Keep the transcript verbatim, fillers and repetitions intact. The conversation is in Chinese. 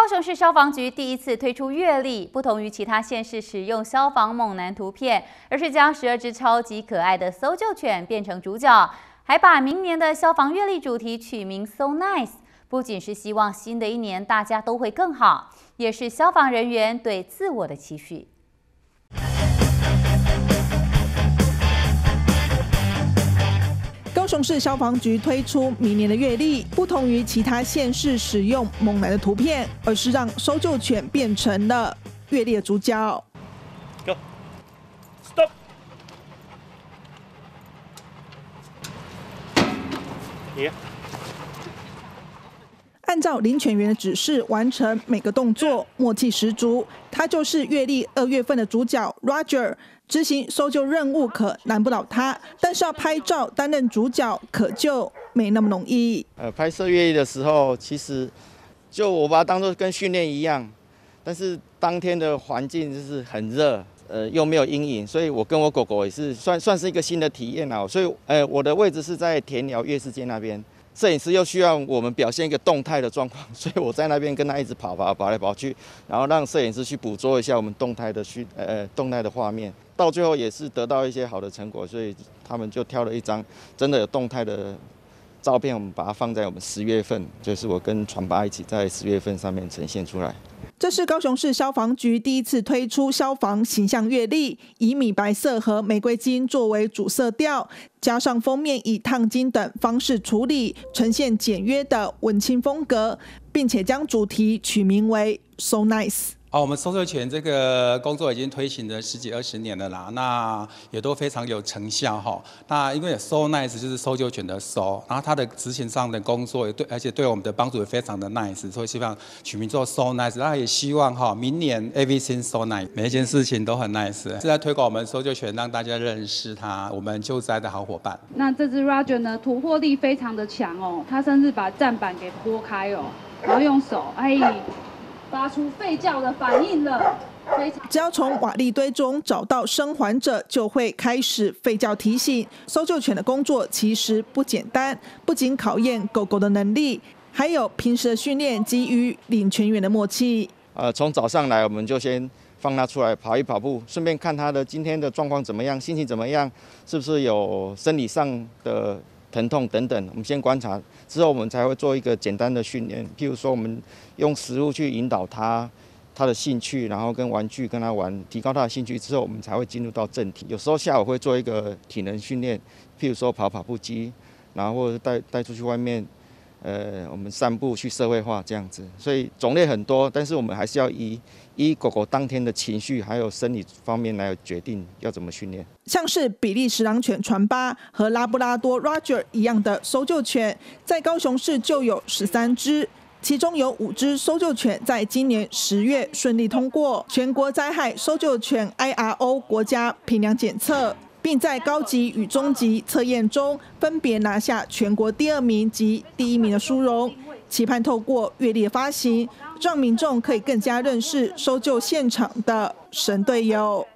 雄市消防局第一次推出月历，不同于其他县市使用消防猛男图片，而是将十二只超级可爱的搜救犬变成主角，还把明年的消防月历主题取名 So Nice。不仅是希望新的一年大家都会更好，也是消防人员对自我的期许。 高雄市消防局推出明年的月历，不同于其他县市使用猛男的图片，而是让搜救犬变成了月历的主角。 Go, stop. 耶。 按照领犬员的指示完成每个动作，默契十足。他就是月历二月份的主角 Roger。执行搜救任务可难不倒他，但是要拍照担任主角可就没那么容易。 呃，拍摄月历的时候，其实就我把它当作跟训练一样，但是当天的环境就是很热，呃，又没有阴影，所以我跟我狗狗也是算算是一个新的体验啊。所以，呃，我的位置是在田寮月世界那边。 摄影师又需要我们表现一个动态的状况，所以我在那边跟他一直跑跑跑来跑去，然后让摄影师去捕捉一下我们动态的虚呃动态的画面，到最后也是得到一些好的成果，所以他们就挑了一张真的有动态的照片，我们把它放在我们十月份，就是我跟传爸一起在十月份上面呈现出来。 这是高雄市消防局第一次推出消防形象月历，以米白色和玫瑰金作为主色调，加上封面以烫金等方式处理，呈现简约的文青风格，并且将主题取名为 So Nice。 哦，我们搜救犬这个工作已经推行了十几二十年了啦，那也都非常有成效哈。那因为 So Nice 就是搜救犬的 So， 然后它的执行上的工作也对，而且对我们的帮助也非常的 nice， 所以希望取名做 So Nice。那也希望哈，明年 Everything So Nice， 每一件事情都很 nice， 是在推广我们搜救犬，让大家认识它，我们救灾的好伙伴。 那这只 Roger 呢，突破力非常的强哦，他甚至把站板给拨开哦，然后用手哎。 发出吠叫的反应了， 只要从瓦砾堆中找到生还者，就会开始吠叫提醒。搜救犬的工作其实不简单，不仅考验狗狗的能力，还有平时的训练及与领犬员的默契。 呃，从早上来我们就先放它出来跑一跑步，顺便看它的今天的状况怎么样，心情怎么样，是不是有生理上的 疼痛等等，我们先观察，之后我们才会做一个简单的训练。譬如说，我们用食物去引导他他的兴趣，然后跟玩具跟他玩，提高他的兴趣之后，我们才会进入到正题。有时候下午会做一个体能训练，譬如说跑跑步机，然后或者带带出去外面，呃，我们散步去社会化这样子。所以种类很多，但是我们还是要依依狗狗当天的情绪还有生理方面来决定要怎么训练。 像是比利时狼犬传巴和拉布拉多 Roger 一样的搜救犬，在高雄市就有十三只，其中有五只搜救犬在今年十月顺利通过全国灾害搜救犬 I R O 国家评量检测，并在高级与中级测验中分别拿下全国第二名及第一名的殊荣。期盼透过月历的发行，让民众可以更加认识搜救现场的神队友。